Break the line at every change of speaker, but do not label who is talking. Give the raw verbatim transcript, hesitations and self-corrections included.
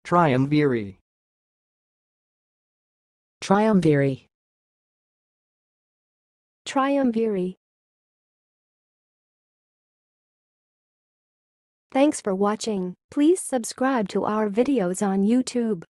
triumviri,
triumviri,
triumviri. Thanks for watching. Please subscribe to our videos on YouTube.